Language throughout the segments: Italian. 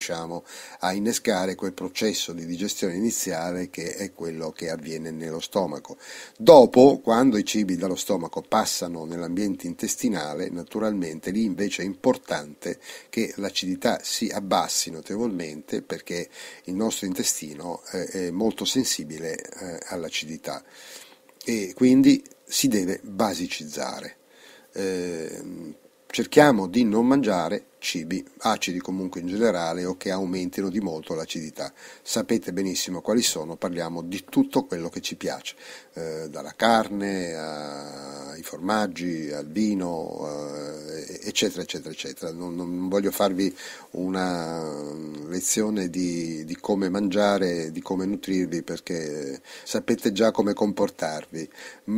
riusciamo a innescare quel processo di digestione iniziale che è quello che avviene nello stomaco. Dopo, quando i cibi dallo stomaco passano nell'ambiente intestinale, naturalmente lì invece è importante che l'acidità si abbassi notevolmente, perché il nostro intestino è molto sensibile all'acidità e quindi si deve basicizzare. Cerchiamo di non mangiare cibi acidi comunque in generale o che aumentino di molto l'acidità. Sapete benissimo quali sono, parliamo di tutto quello che ci piace, dalla carne ai formaggi, al vino, eccetera, eccetera, eccetera. Non voglio farvi una lezione di come mangiare, di come nutrirvi, perché sapete già come comportarvi,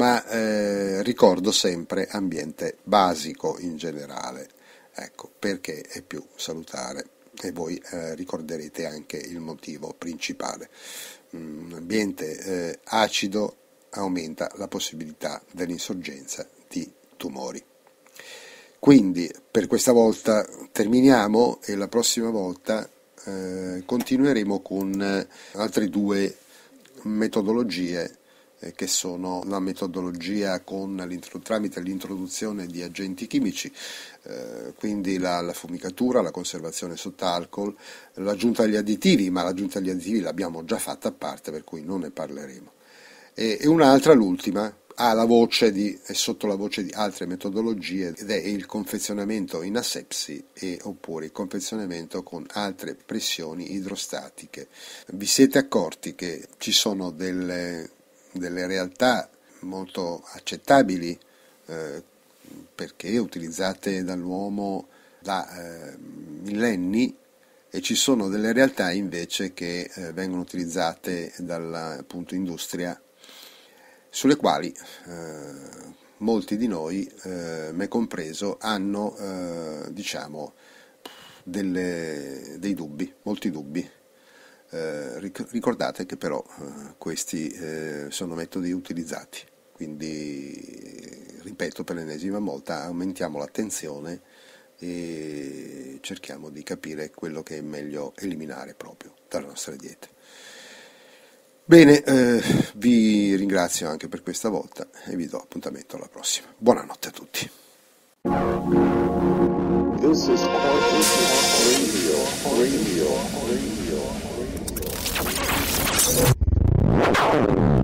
ma ricordo sempre ambiente basico in generale. Ecco, perché è più salutare e voi ricorderete anche il motivo principale. Un ambiente acido aumenta la possibilità dell'insorgenza di tumori. Quindi per questa volta terminiamo e la prossima volta continueremo con altre due metodologie che sono la metodologia tramite l'introduzione di agenti chimici, quindi la fumicatura, la conservazione sott'alcol, l'aggiunta agli additivi, ma l'aggiunta agli additivi l'abbiamo già fatta a parte, per cui non ne parleremo. E un'altra, l'ultima, è sotto la voce di altre metodologie, ed è il confezionamento in asepsi oppure il confezionamento con altre pressioni idrostatiche. Vi siete accorti che ci sono delle realtà molto accettabili perché utilizzate dall'uomo da millenni, e ci sono delle realtà invece che vengono utilizzate dalla industria, sulle quali molti di noi, me compreso, hanno dei dubbi, molti dubbi. Ricordate che però questi sono metodi utilizzati, quindi ripeto per l'ennesima volta, aumentiamo l'attenzione e cerchiamo di capire quello che è meglio eliminare proprio dalle nostre diete. Bene, vi ringrazio anche per questa volta e vi do appuntamento alla prossima. Buonanotte a tutti. This is Radio.